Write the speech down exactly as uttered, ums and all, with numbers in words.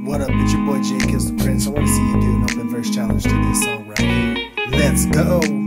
What up, it's your boy J-Killz the Prince. I want to see you do an open verse challenge to this song right here. Let's go!